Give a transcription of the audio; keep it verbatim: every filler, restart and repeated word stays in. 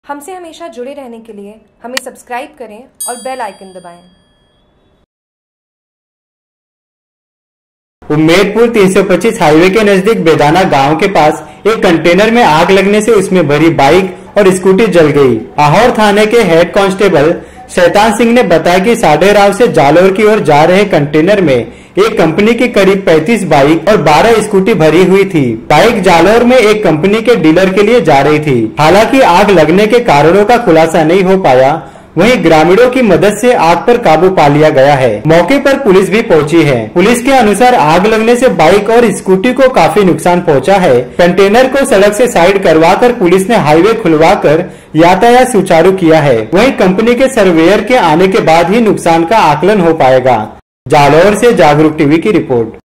हमसे हमेशा जुड़े रहने के लिए हमें सब्सक्राइब करें और बेल आइकन दबाएं। उम्मेदपुर तीन सौ पच्चीस हाईवे के नजदीक बेदाना गांव के पास एक कंटेनर में आग लगने से उसमें भरी बाइक और स्कूटी जल गई। आहोर थाने के हेड कांस्टेबल शैतान सिंह ने बताया कि साढ़े राव से जालोर की ओर जा रहे कंटेनर में एक कंपनी की करीब पैंतीस बाइक और बारह स्कूटी भरी हुई थी। बाइक जालोर में एक कंपनी के डीलर के लिए जा रही थी। हालांकि आग लगने के कारणों का खुलासा नहीं हो पाया। वहीं ग्रामीणों की मदद से आग पर काबू पा लिया गया है। मौके पर पुलिस भी पहुंची है। पुलिस के अनुसार आग लगने से बाइक और स्कूटी को काफी नुकसान पहुंचा है। कंटेनर को सड़क से साइड करवाकर पुलिस ने हाईवे खुलवाकर यातायात सुचारू किया है। वहीं कंपनी के सर्वेयर के आने के बाद ही नुकसान का आकलन हो पाएगा। जालौर से जागरूक टीवी की रिपोर्ट।